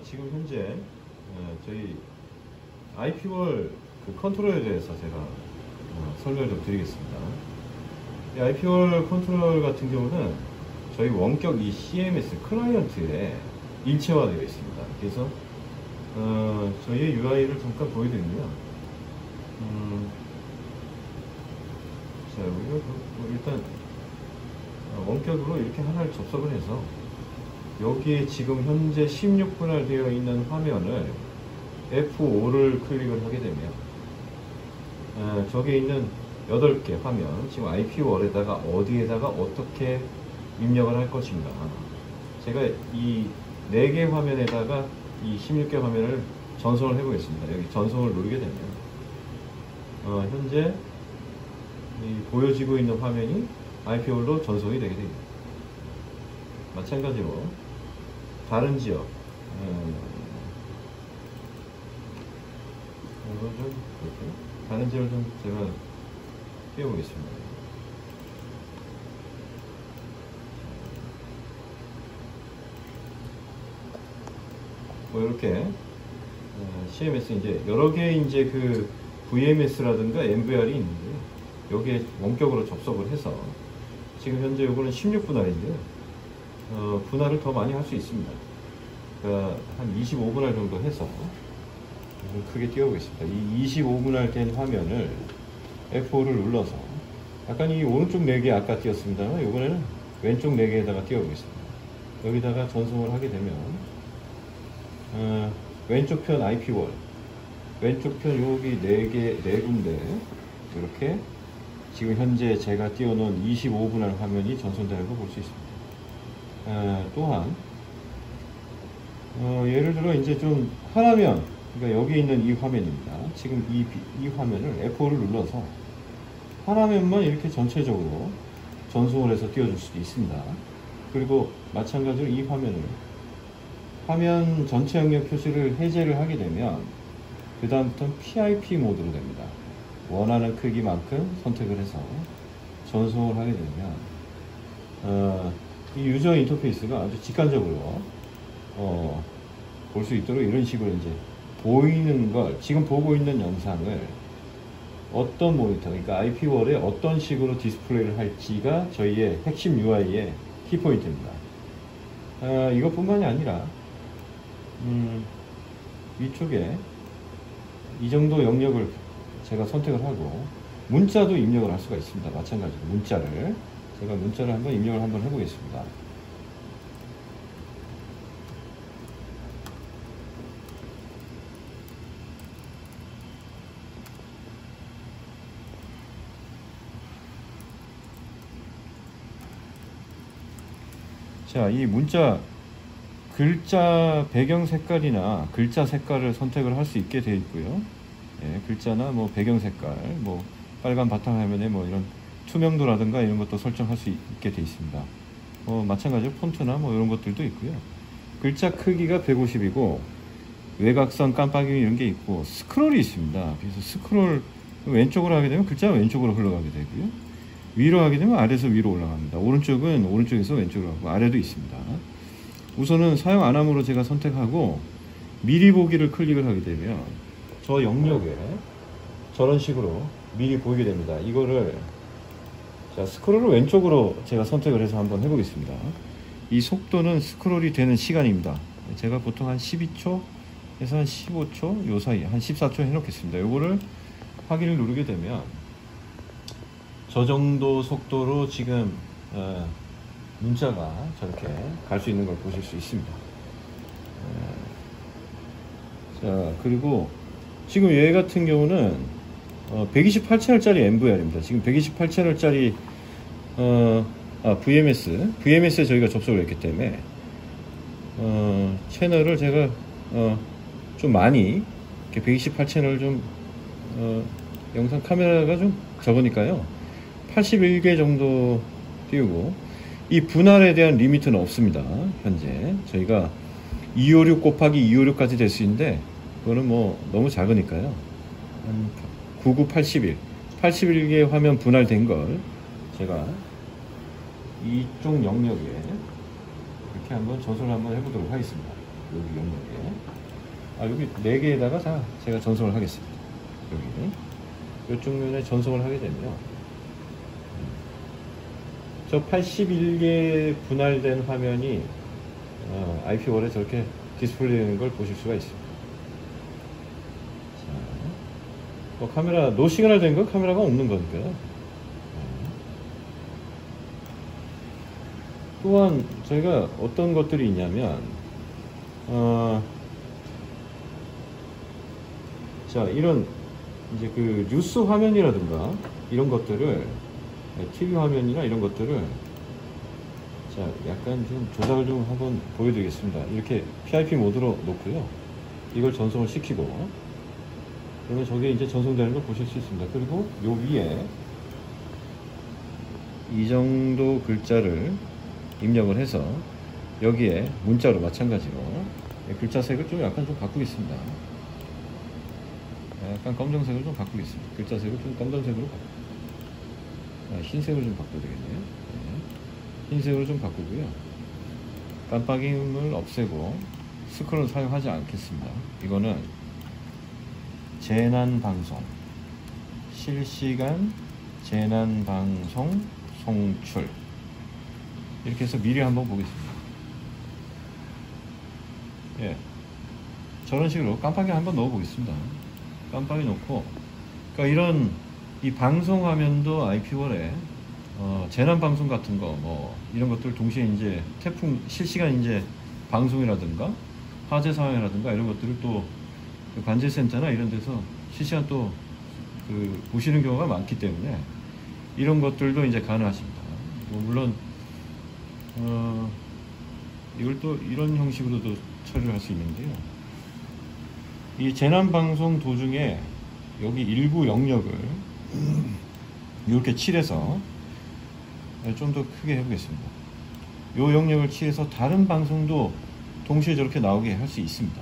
지금 현재 저희 IP월 그 컨트롤에 대해서 제가 설명을 좀 드리겠습니다. 이 IP월 컨트롤 같은 경우는 저희 원격 이 CMS 클라이언트에 일체화되어 있습니다. 그래서 저희의 UI를 잠깐 보여드리면 자, 우리가 일단 원격으로 이렇게 하나를 접속을 해서 여기에 지금 현재 16분할 되어 있는 화면을 F5를 클릭을 하게 되면 저기에 있는 8개 화면, 지금 IP월에다가 어디에다가 어떻게 입력을 할 것인가, 제가 이 4개 화면에다가 이 16개 화면을 전송을 해 보겠습니다. 여기 전송을 누르게 되면 현재 이 보여지고 있는 화면이 IP월로 전송이 되게 됩니다. 마찬가지로 다른 지역 다른 지역을 좀 제가 띄워보겠습니다. 뭐 이렇게 CMS 이제 여러 개의 이제 그 VMS라든가 MVR이 있는데 여기에 원격으로 접속을 해서 지금 현재 요거는 16분할인데요. 분할을 더 많이 할 수 있습니다. 그러니까 한 25분할 정도 해서 크게 띄워보겠습니다. 이 25분할 된 화면을 F5를 눌러서 약간 이 오른쪽 4개 아까 띄웠습니다만 이번에는 왼쪽 4개에다가 띄워보겠습니다. 여기다가 전송을 하게 되면 왼쪽 편 IP월, 왼쪽 편 여기 4군데 이렇게 지금 현재 제가 띄워놓은 25분할 화면이 전송되는 거 볼 수 있습니다. 또한 예를 들어 이제 좀 하나면, 그러니까 여기 있는 이 화면입니다. 지금 이 화면을 F5를 눌러서 하나면만 이렇게 전체적으로 전송을 해서 띄워줄 수도 있습니다. 그리고 마찬가지로 이 화면을 화면 전체 영역 표시를 해제를 하게 되면 그 다음부터는 PIP 모드로 됩니다. 원하는 크기만큼 선택을 해서 전송을 하게 되면 이 유저 인터페이스가 아주 직관적으로 볼 수 있도록 이런 식으로 이제 보이는 걸, 지금 보고 있는 영상을 어떤 모니터, 그러니까 IP월에 어떤 식으로 디스플레이를 할지가 저희의 핵심 UI의 키포인트입니다. 이것뿐만이 아니라 위쪽에 이 정도 영역을 제가 선택을 하고 문자도 입력을 할 수가 있습니다. 마찬가지로 문자를 제가 한번 입력을 한번 해보겠습니다. 자, 이 문자 글자 배경 색깔이나 글자 색깔을 선택을 할 수 있게 되어 있고요. 예, 글자나 뭐 배경 색깔, 뭐 빨간 바탕화면에 뭐 이런 투명도라든가 이런 것도 설정할 수 있게 되어 있습니다. 마찬가지로 폰트나 뭐 이런 것들도 있고요. 글자 크기가 150이고 외곽선 깜빡이 이런 게 있고 스크롤이 있습니다. 그래서 스크롤 왼쪽으로 하게 되면 글자가 왼쪽으로 흘러가게 되고요. 위로 하게 되면 아래에서 위로 올라갑니다. 오른쪽은 오른쪽에서 왼쪽으로 가고 아래도 있습니다. 우선은 사용 안 함으로 제가 선택하고 미리 보기를 클릭을 하게 되면 저 영역에 저런 식으로 미리 보이게 됩니다. 이거를 자, 스크롤을 왼쪽으로 제가 선택을 해서 한번 해보겠습니다. 이 속도는 스크롤이 되는 시간입니다. 제가 보통 한 12초에서 한 15초 요 사이 한 14초 해놓겠습니다. 요거를 확인을 누르게 되면 저 정도 속도로 지금 문자가 저렇게 갈 수 있는 걸 보실 수 있습니다. 자, 그리고 지금 얘 같은 경우는 128채널짜리 MVR입니다. 지금 128채널짜리 VMS에 저희가 접속을 했기 때문에 채널을 제가 좀 많이 이렇게 128채널 좀 영상 카메라가 좀 적으니까요 81개 정도 띄우고, 이 분할에 대한 리미트는 없습니다. 현재 저희가 256 곱하기 256까지 될 수 있는데 그거는 뭐 너무 작으니까요 한 99, 81개 화면 분할된 걸 제가 이쪽 영역에 이렇게 한번 전송을 한번 해보도록 하겠습니다. 여기 용역에. 여기 4개에다가 제가 전송을 하겠습니다. 여기. 이쪽 면에 전송을 하게 되면, 저 81개 분할된 화면이 IP월에 저렇게 디스플레이 되는 걸 보실 수가 있습니다. 자, 카메라, 노 시그널 된 건 카메라가 없는 거니까요. 또한 저희가 어떤 것들이 있냐면, 자, 이런 이제 그 뉴스 화면이라든가 이런 것들을, TV 화면이나 이런 것들을, 자, 약간 좀 조작을 좀 한번 보여드리겠습니다. 이렇게 PIP 모드로 놓고요. 이걸 전송을 시키고, 그러면 저게 이제 전송되는 걸 보실 수 있습니다. 그리고 요 위에 이 정도 글자를 입력을 해서 여기에 문자로 마찬가지로 글자 색을 좀 약간 좀 바꾸겠습니다. 약간 검정색을 좀 바꾸겠습니다. 글자 색을 좀 검정색으로 흰색으로 좀 바꿔야 되겠네요. 흰색으로 좀 바꾸고요. 깜빡임을 없애고 스크롤을 사용하지 않겠습니다. 이거는 재난방송, 실시간 재난방송 송출, 이렇게 해서 미리 한번 보겠습니다. 예, 저런 식으로 깜빡이 한번 넣어 보겠습니다. 깜빡이 놓고, 그러니까 이런 이 방송 화면도 IP월에 재난 방송 같은 거 뭐 이런 것들 동시에 이제 태풍 실시간 이제 방송이라든가 화재 상황이라든가 이런 것들을 또 그 관제센터나 이런 데서 실시간 또 그 보시는 경우가 많기 때문에 이런 것들도 이제 가능하십니다. 물론 이걸 또 이런 형식으로도 처리를 할 수 있는데요. 이 재난방송 도중에 여기 일부 영역을 이렇게 칠해서 좀 더 크게 해보겠습니다. 이 영역을 칠해서 다른 방송도 동시에 저렇게 나오게 할 수 있습니다.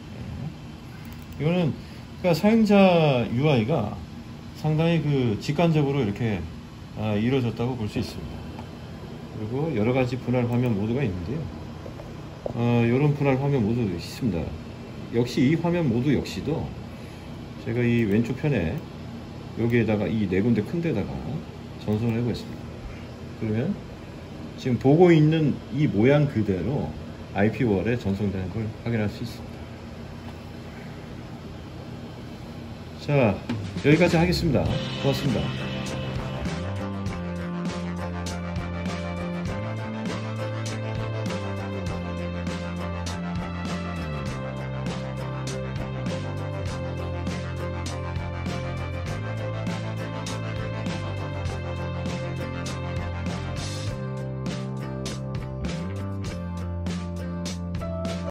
이거는 그러니까 사용자 UI가 상당히 그 직관적으로 이렇게 이루어졌다고 볼 수 있습니다. 그리고 여러 가지 분할 화면 모드가 있는데요. 이런 분할 화면 모드도 있습니다. 역시 이 화면 모드 역시도 제가 이 왼쪽 편에 여기에다가 이 4군데 큰 데다가 전송을 해보겠습니다. 그러면 지금 보고 있는 이 모양 그대로 IP월에 전송되는 걸 확인할 수 있습니다. 자, 여기까지 하겠습니다. 고맙습니다.